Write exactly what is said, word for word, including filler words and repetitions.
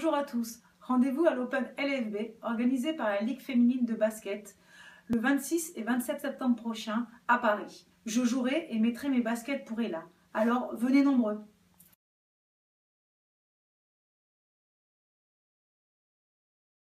Bonjour à tous, rendez-vous à l'Open L F B organisé par la Ligue féminine de basket le vingt-six et vingt-sept septembre prochain à Paris. Je jouerai et mettrai mes baskets pour Ella, alors venez nombreux.